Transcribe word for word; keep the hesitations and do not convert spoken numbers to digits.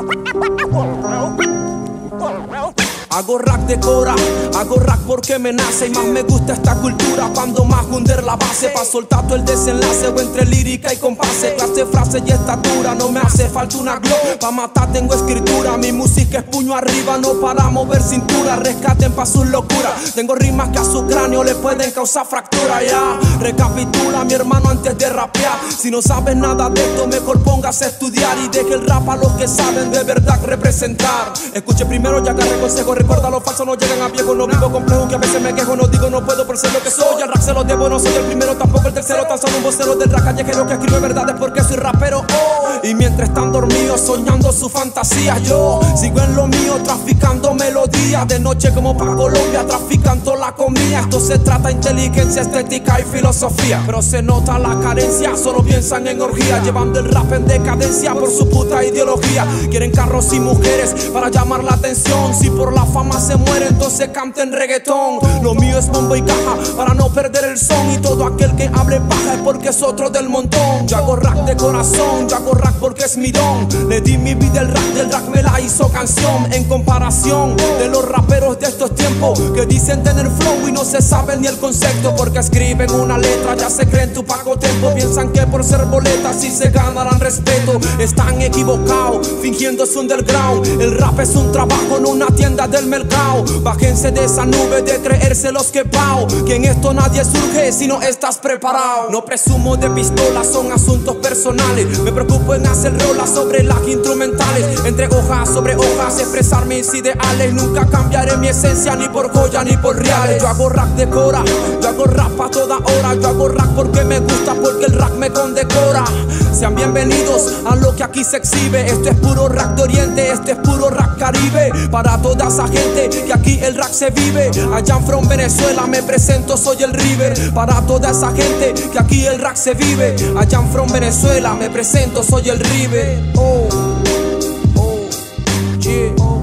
Hago rap de cora, hago rap porque me nace y más me gusta esta cultura cuando más hundir la base pa' soltar todo el desenlace o entre lírica y compase, clase, frase y estatura. No me hace falta una glow, pa' matar tengo escritura. Mi música es puño arriba, no para mover cintura. Rescaten pa' sus locuras, tengo rimas que a su cráneo le pueden causar fractura. Ya, recapitula mi hermano antes de rapear. Si no sabes nada de esto, mejor póngase a estudiar y deje el rap a los que saben de verdad representar. Escuche primero y agarre consejo. Recuerda, los falsos no llegan a viejo. No vivo complejo que a veces me quejo. No digo no puedo por ser lo que soy. Al rap se lo debo, no soy el primero, tampoco el tercero. Tan solo un vocero del rap callejero que escribe verdades porque soy rapero. Oh. Y mientras están dormidos soñando sus fantasías, yo sigo en lo mío traficando melodías. De noche como pa' Colombia traficando la comida. Esto se trata de inteligencia, estética y filosofía. Pero se nota la carencia, solo piensan en orgía. Llevando el rap en decadencia por su puta ideología. Quieren carros y mujeres para llamar la atención. Si por la fama se muere, entonces canten reggaetón. Lo mío es bombo y caja para no perder el son. Y todo aquel que hable paja es porque es otro del montón. Yo hago rap de corazón, yo hago rap porque es mi don. Le di mi vida el rap, del rap me la hizo canción. En comparación de los raperos de estos tiempos que dicen tener flow y no se saben ni el concepto. Porque escriben una letra, ya se creen tu Paco Tempo. Piensan que por ser boletas sí se ganarán respeto. Están equivocados, fingiendo su underground. El rap es un trabajo, no una tienda del mercado. Bájense de esa nube de creerse los que pao. Que en esto nadie surge si no estás preparado. No presumo de pistolas, son asuntos personales. Me preocupo en hacer rolas sobre las instrumentales. Entre hojas sobre hojas, expresar mis ideales. Nunca cambiaré mi esencia ni por joya ni por reales. Yo hago rap de cora, yo hago rap a toda hora. Yo hago rap porque me gusta, porque el rap me condecora. Sean bienvenidos a lo que aquí se exhibe. Esto es puro rap de oriente, esto es puro rap caribe. Para toda esa gente que aquí el rap se vive. Allá from Venezuela me presento, soy el River. Para toda esa gente que aquí el rap se vive. Allá from Venezuela me presento, soy el River. Oh, oh, yeah.